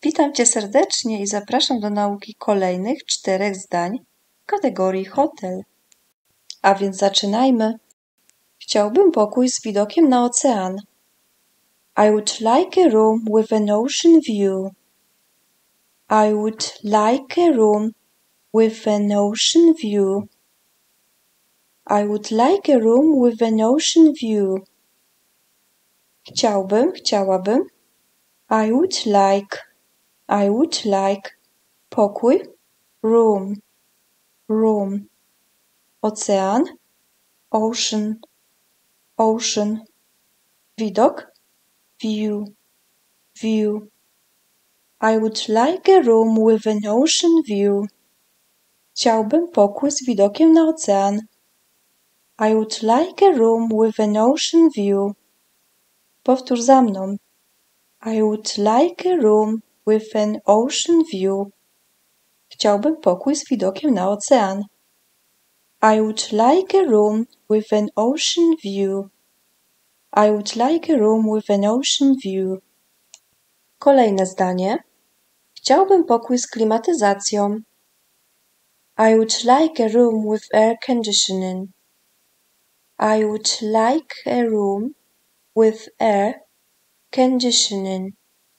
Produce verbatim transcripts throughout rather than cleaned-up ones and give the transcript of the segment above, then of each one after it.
Witam Cię serdecznie i zapraszam do nauki kolejnych czterech zdań w kategorii hotel. A więc zaczynajmy. Chciałbym pokój z widokiem na ocean. I would like a room with an ocean view. I would like a room with an ocean view. I would like a room with an ocean view. Chciałbym, chciałabym. I would like, I would like. Pokój, room, room. Ocean, ocean, ocean. Widok, view, view. I would like a room with an ocean view. Chciałbym pokój z widokiem na ocean. I would like a room with an ocean view. Powtórz za mną. I would like a room with an ocean view. Chciałbym pokój z widokiem na ocean. I would like a room with an ocean view. I would like a room with an ocean view. Kolejne zdanie. Chciałbym pokój z klimatyzacją. I would like a room with air conditioning. I would like a room with air conditioning.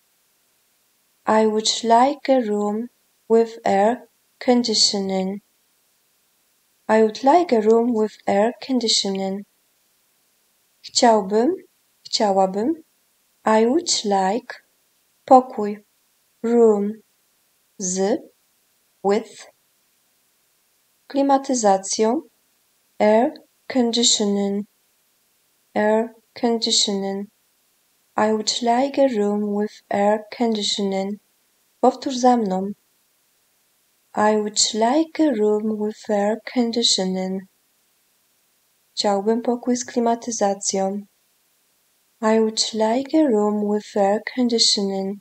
I would like a room with air conditioning. I would like a room with air conditioning. Chciałbym, chciałabym. I would like. Pokój, room, z, with. Klimatyzacją, air conditioning, air conditioning. I would like a room with air conditioning. Powtórz za mną. I would like a room with air conditioning. Chciałbym pokój z klimatyzacją. I would like a room with air conditioning.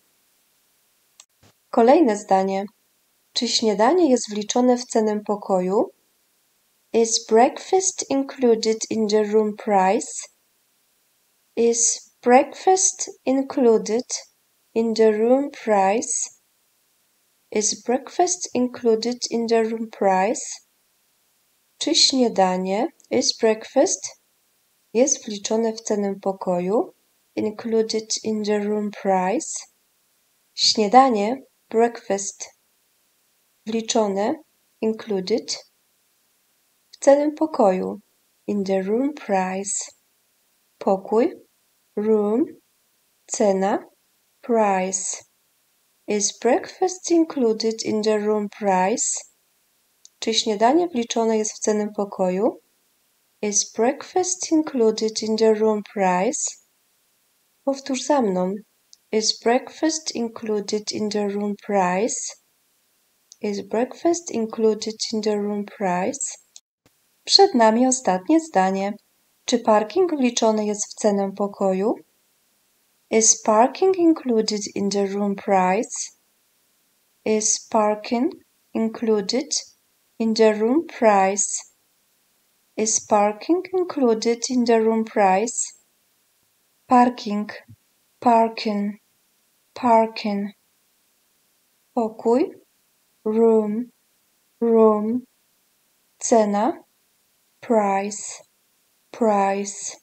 Kolejne zdanie. Czy śniadanie jest wliczone w cenę pokoju? Is breakfast included in the room price? Is breakfast included in the room price? Is breakfast included in the room price? Czy śniadanie, is breakfast, jest wliczone w cenę pokoju? Included in the room price? Śniadanie, breakfast, wliczone, included, w cenę pokoju, in the room price. Pokój, room, cena, price. Is breakfast included in the room price? Czy śniadanie wliczone jest w cenę pokoju? Is breakfast included in the room price? Powtórz za mną. Is breakfast included in the room price? Is breakfast included in the room price? Przed nami ostatnie zdanie. Czy parking wliczony jest w cenę pokoju? Is parking included in the room price? Is parking included in the room price? Is parking included in the room price? Parking, parking, parking. Pokój, room, room. Cena, price, price.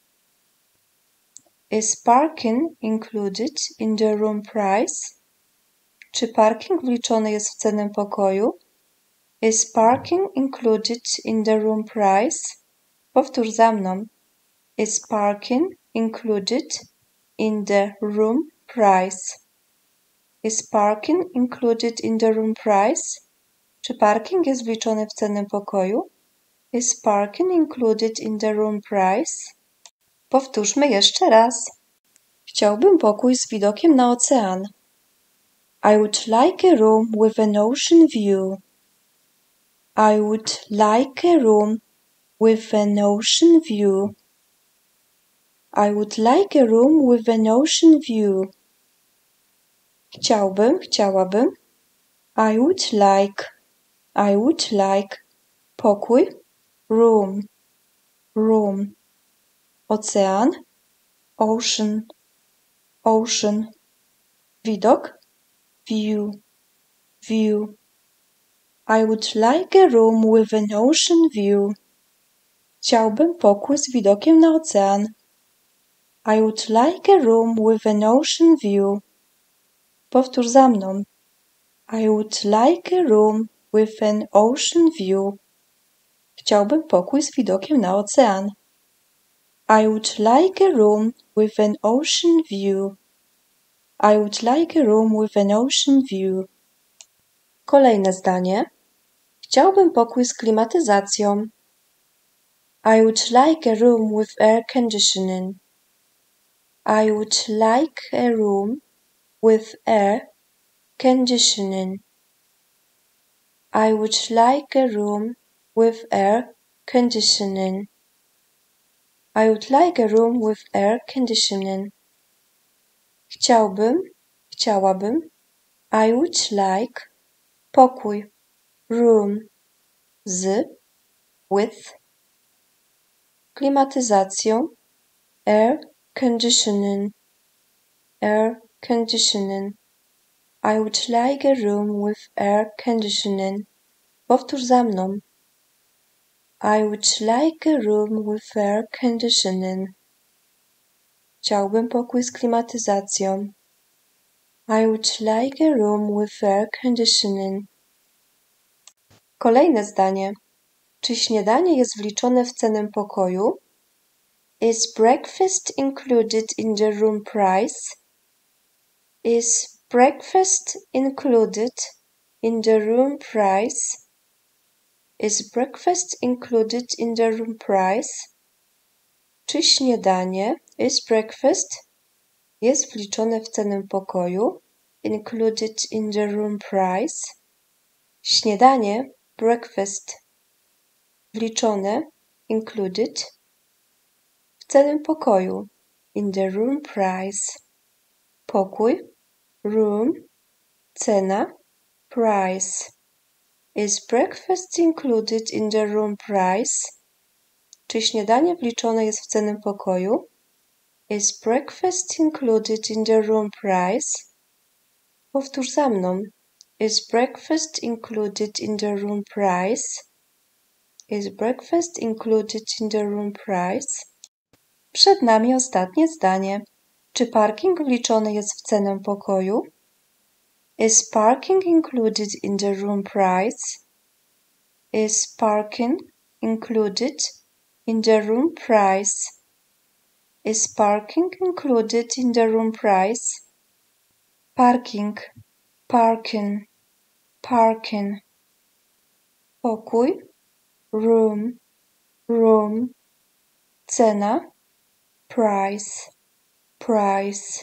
Is parking included in the room price? Czy parking wliczony jest w cenę pokoju? Is parking included in the room price? Powtórz za mną. Is parking included in the room price? Is parking included in the room price? Czy parking jest wliczony w cenę pokoju? Is parking included in the room price? Powtórzmy jeszcze raz. Chciałbym pokój z widokiem na ocean. I would like a room with an ocean view. I would like a room with an ocean view. I would like a room with an ocean view. Chciałbym, chciałabym. I would like, I would like. Pokój, room, room. Ocean, ocean, ocean. Widok, view, view. I would like a room with an ocean view. Chciałbym pokój z widokiem na ocean. I would like a room with an ocean view. Powtórz za mną. I would like a room with an ocean view. Chciałbym pokój z widokiem na ocean. I would like a room with an ocean view. I would like a room with an ocean view. Kolejne zdanie. Chciałbym pokój z klimatyzacją. I would like a room with air conditioning. I would like a room with air conditioning. I would like a room with air conditioning. I would like a room with air conditioning. Chciałbym, chciałabym. I would like pokój, room, z, with, klimatyzacją, air conditioning, air conditioning. I would like a room with air conditioning. Powtórz za mną. I would like a room with air conditioning. Chciałbym pokój z klimatyzacją. I would like a room with air conditioning. Kolejne zdanie. Czy śniadanie jest wliczone w cenę pokoju? Is breakfast included in the room price? Is breakfast included in the room price? Is breakfast included in the room price? Czy śniadanie, is breakfast, jest wliczone w cenę pokoju? Included in the room price? Śniadanie, breakfast, wliczone, included, w cenę pokoju. In the room price. Pokój, room, cena, price. Is breakfast included in the room price? Czy śniadanie wliczone jest w cenę pokoju? Is breakfast included in the room price? Powtórz za mną. Is breakfast included in the room price? Is breakfast included in the room price? Przed nami ostatnie zdanie. Czy parking wliczony jest w cenę pokoju? Is parking included in the room price? Is parking included in the room price? Is parking included in the room price? Parking, parking, parking. Pokój, room, room. Cena, price, price.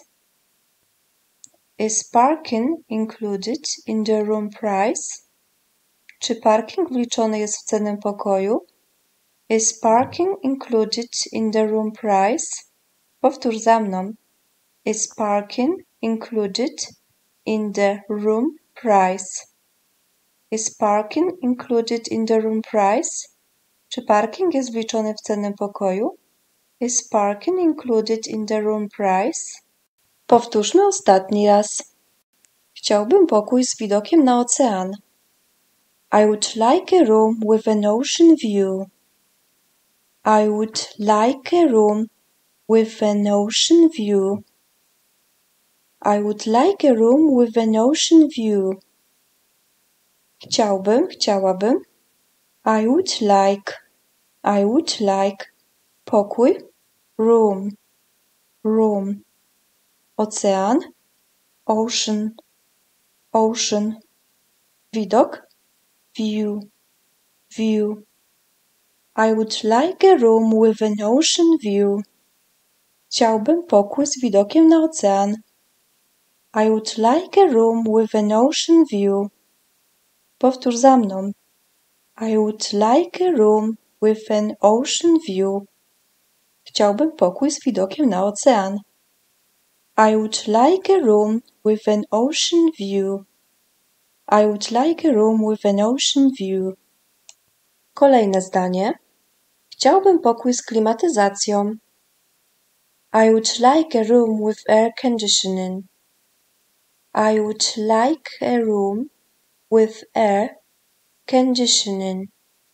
Is parking included in the room price? Czy parking wliczony jest w cenę pokoju? Is parking included in the room price? Powtórz za mną. Is parking included in the room price? Is parking included in the room price? Czy parking jest wliczony w cenę pokoju? Is parking included in the room price? Powtórzmy ostatni raz. Chciałbym pokój z widokiem na ocean. I would like a room with an ocean view. I would like a room with an ocean view. I would like a room with an ocean view. Chciałbym, chciałabym. I would like, I would like. Pokój, room, room. Ocean, ocean, ocean. Widok, view, view. I would like a room with an ocean view. Chciałbym pokój z widokiem na ocean. I would like a room with an ocean view. Powtórz za mną. I would like a room with an ocean view. Chciałbym pokój z widokiem na ocean. I would like a room with an ocean view. I would like a room with an ocean view. Kolejne zdanie. Chciałbym pokój z klimatyzacją. I would like a room with air conditioning. I would like a room with air conditioning.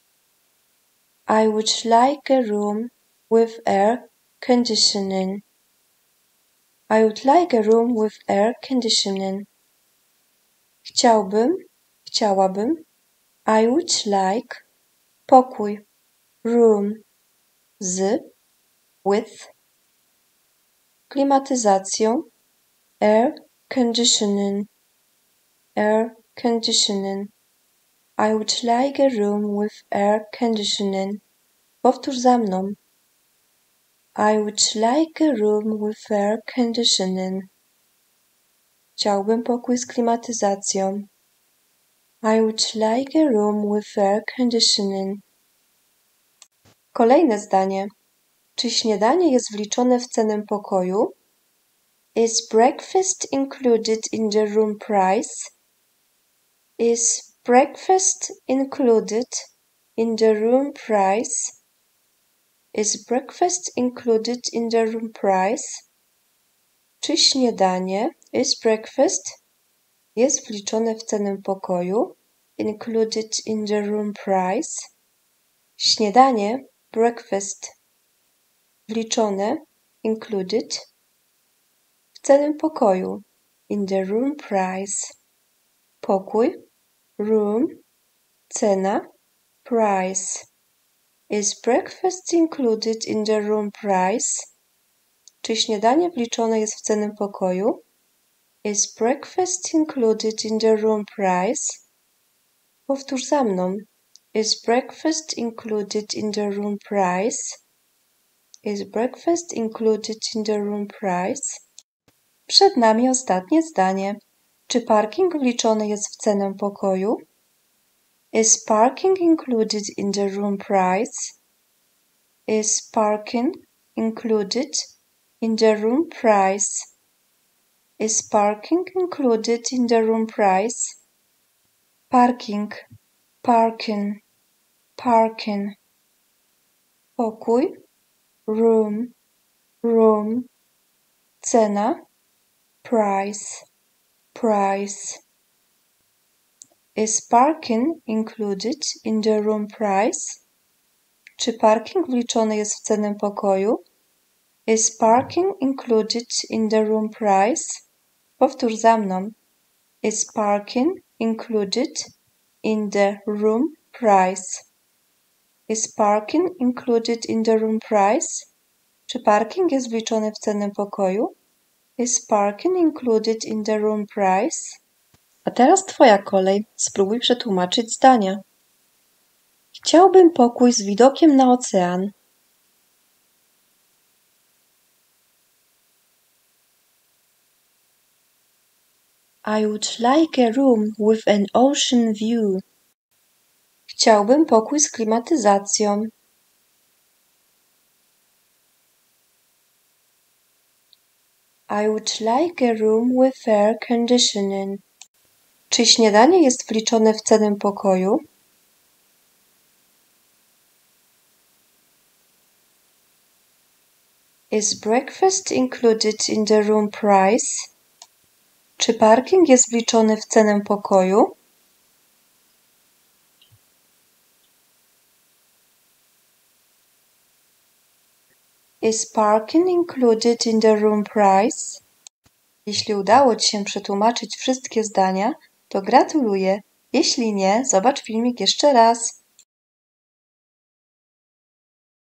I would like a room with air conditioning. I would like a room with air conditioning. Chciałbym, chciałabym. I would like pokój, room, z, with, klimatyzacją, air conditioning, air conditioning. I would like a room with air conditioning. Powtórz za mną. I would like a room with air conditioning. Chciałbym pokój z klimatyzacją. I would like a room with air conditioning. Kolejne zdanie. Czy śniadanie jest wliczone w cenę pokoju? Is breakfast included in the room price? Is breakfast included in the room price? Is breakfast included in the room price? Czy śniadanie, is breakfast, jest wliczone w cenę pokoju? Included in the room price? Śniadanie, breakfast, wliczone, included, w cenę pokoju, in the room price. Pokój, room, cena, price. Is breakfast included in the room price? Czy śniadanie wliczone jest w cenę pokoju? Is breakfast included in the room price? Powtórz za mną. Is breakfast included in the room price? Is breakfast included in the room price? Przed nami ostatnie zdanie. Czy parking wliczony jest w cenę pokoju? Is parking included in the room price? Is parking included in the room price? Is parking included in the room price? Parking, parking, parking. Pokój, room, room. Cena, price, price. Is parking included in the room price? Czy parking wliczony jest w cenę pokoju? Is parking included in the room price? Powtórz za mną. Is parking included in the room price? Is parking included in the room price? Czy parking jest wliczony w cenę pokoju? Is parking included in the room price? A teraz twoja kolej. Spróbuj przetłumaczyć zdania. Chciałbym pokój z widokiem na ocean. I would like a room with an ocean view. Chciałbym pokój z klimatyzacją. I would like a room with air conditioning. Czy śniadanie jest wliczone w cenę pokoju? Is breakfast included in the room price? Czy parking jest wliczony w cenę pokoju? Is parking included in the room price? Jeśli udało Ci się przetłumaczyć wszystkie zdania, to gratuluję. Jeśli nie, zobacz filmik jeszcze raz.